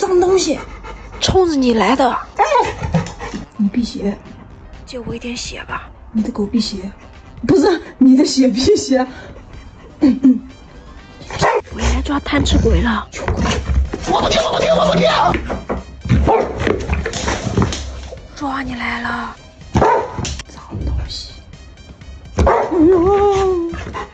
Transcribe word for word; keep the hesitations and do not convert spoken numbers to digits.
脏东西， 冲着你来的。 你辟邪， 借我一点血吧。 你的狗辟邪，不是你的血辟邪。嗯嗯， 我要来抓贪吃鬼了。 我不听，我不听，我不听。 抓你来了， 脏东西。哎呦！